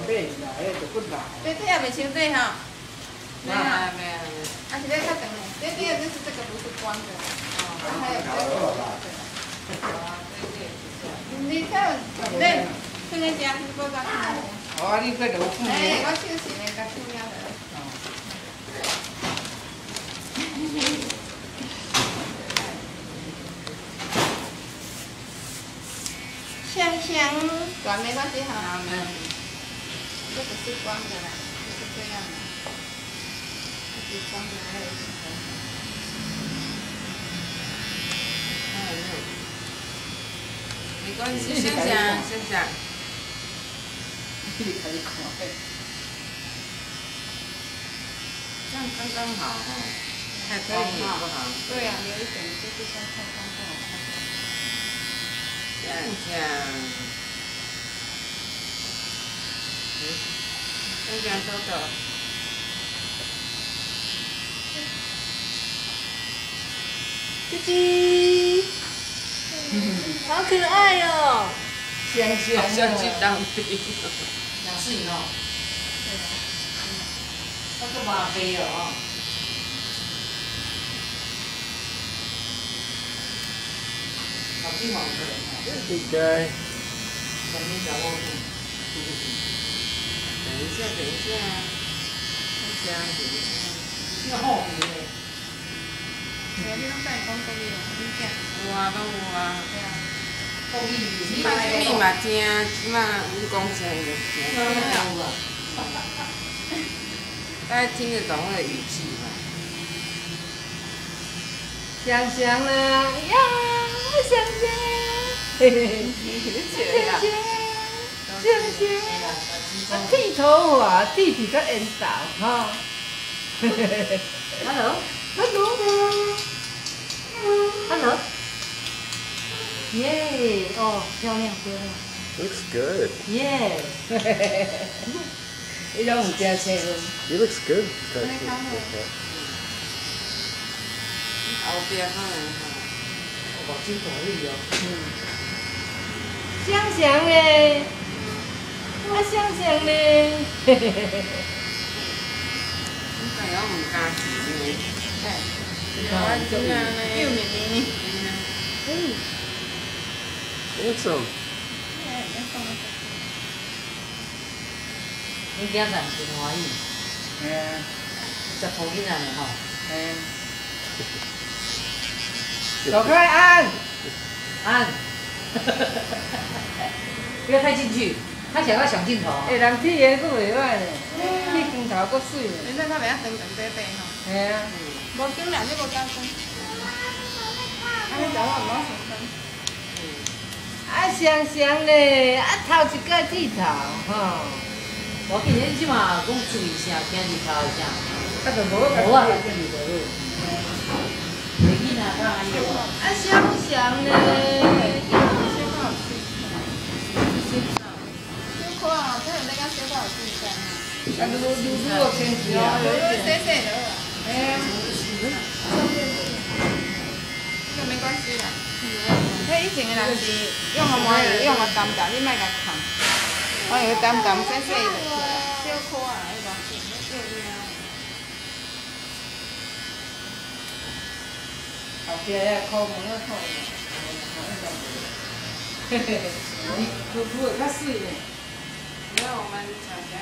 买啦，迄就骨啦。 这也未清底哈。 没有。啊， 是要较长的，这第二就是这个不是光的，还有这个。你看，对，这个家是做啥？ 哦，你这就有看。 哎，我手洗的，甲手了的。香香，短没关系哈。这个是光的啦，就是这样的。这是光的，还有一些红的。 没关系，香香，香香。 你可以看。 这样刚刚好哦，太光也不好。 对呀，有一点就是像太光不好看。 香香。香香豆豆。 鸡鸡，好可爱哦！ 香香好像去当兵。 两岁哦。那个马飞哦。好金毛的。 Good guy。 小面小窝兔。 等一下，等一下，香香，等一下。 那好皮嘞。 你拢带讲国语哦，你讲。 有啊，拢有啊。 对啊。 国语。 即摆什么嘛听，即摆你讲啥就听。大家听得懂那个语气嘛？ 香香啦，呀，香香，嘿嘿嘿，香香，香香，剃头发，剃比较缘投哈。 Hello。耶，哦，漂亮漂亮。 Looks good. Yes。 你拢有食青云。 He looks good. 后边可能目睭大力哦。 香香嘞，啊香香嘞，嘿嘿嘿嘿。 但我唔敢吃呢。 我真啊呢，又绵绵呢。 Handsome. 你今日真欢喜。 嘿啊。 食福囡仔呢吼。 嘿。走开，安。 安。不要太进去，他想要想镜头。 人剃颜佫袂歹呢，剃光头佫水呢。 你看他袂晓长长短短吼。 嘿啊。 无紧啦，你无加分。啊，你讲我唔好成分。 啊香香嘞，啊头一个剃头吼。 我今日即马讲注意声，听日头的声。 啊，就无甲无啊， 剃注意就好。袂紧啊，当然有啊。 啊香香嘞。 小可啊，这有那个小可有质感啊。 啊，愈有清气啊。 有细细的啊。 嘿啊。 这个没关系啦。迄以前的人是用个麻油，用个淡淡，你莫甲烫。我用淡淡细细的，小可啊，迄个小猫。 后壁遐苦门啊苦。嘿嘿嘿，你涂的较水呢。 然后我们小家